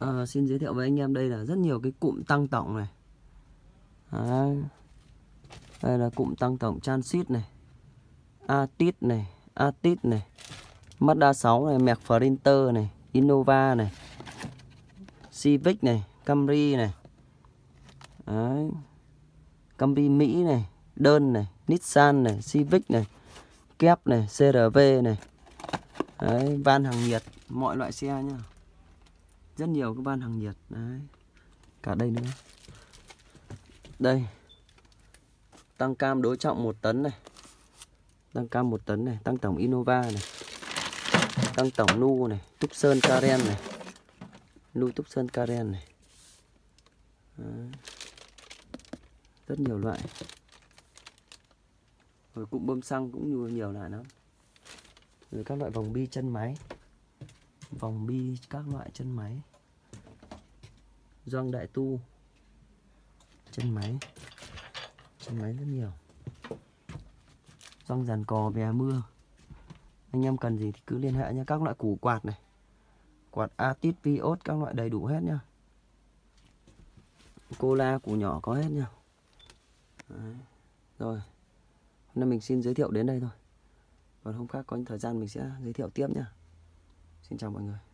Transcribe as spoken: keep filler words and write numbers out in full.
À, xin giới thiệu với anh em đây là rất nhiều cái cụm tăng tổng này. Đấy. Đây là cụm tăng tổng Transit này, Altis này, Altis này, Mazda sáu này, Merc Sprinter này, Innova này, Civic này, Camry này. Đấy. Camry Mỹ này, Đơn này, Nissan này, Civic này, Kép này, xê rờ vê này. Đấy, van hàng nhiệt, mọi loại xe nhá. Rất nhiều cái van hàng nhiệt. Đấy. Cả đây nữa. Đây. Tăng cam đối trọng một tấn này. Tăng cam một tấn này, tăng tổng Innova này. Tăng tổng Nu này, Tucson Karen này. Nu Tucson Karen này. Đấy. Rất nhiều loại. Rồi cụm bơm xăng cũng nhiều, nhiều loại lắm. Rồi các loại vòng bi chân máy. Vòng bi các loại chân máy. Gioăng đại tu. Chân máy. Chân máy rất nhiều. Gioăng giàn cò bè mưa. Anh em cần gì thì cứ liên hệ nha. Các loại củ quạt này. Quạt Altis, Vios các loại đầy đủ hết nha. Cola củ nhỏ có hết nha. Đấy. Rồi. Hôm nay mình xin giới thiệu đến đây thôi. Còn hôm khác có thời gian mình sẽ giới thiệu tiếp nha. Xin chào mọi người.